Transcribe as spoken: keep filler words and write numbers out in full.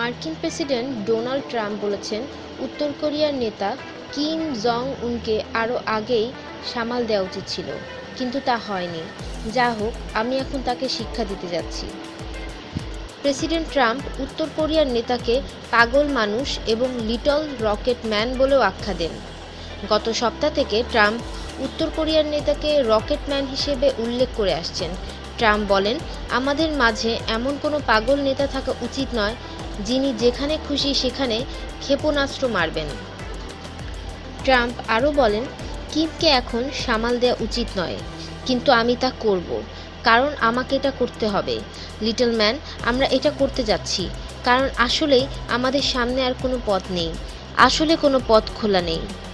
মার্কিন president Donald Trump বলেছেন, উত্তর কোরিয়ার নেতা কিম জং উনকে আরও আগেই সামাল দেওয়া উচিত ছিল, কিন্তু তা হয়নি। যা হোক, আমি এখন তাকে শিক্ষা দিতে যাচ্ছি। প্রেসিডেন্ট ট্রাম্প উত্তর কোরিয়ার নেতাকে পাগল মানুষ এবং লিটল রকেট ম্যান বলেও আখ্যা দেন। গত সপ্তাহ থেকে ট্রাম্প উত্তর কোরিয়ার নেতাকে রকেট ম্যান হিসেবে উল্লেখ করে আসছেন। ট্রাম্প বলেন, আমাদের মাঝে এমন কোনো পাগল নেতা থাকা উচিত নয় যিনি যেখানে খুশি সেখানে ক্ষেপণাস্ত্র মারবেন। ট্রাম্প আরও বলেন, কিমকে এখন সামাল দেওয়া উচিত নয়, কিন্তু আমি তা করব, কারণ আমাকে এটা করতে হবে। লিটল ম্যান, আমরা এটা করতে যাচ্ছি, কারণ আসলেই আমাদের সামনে আর কোনো পথ নেই, আসলে কোনো পথ খোলা নেই।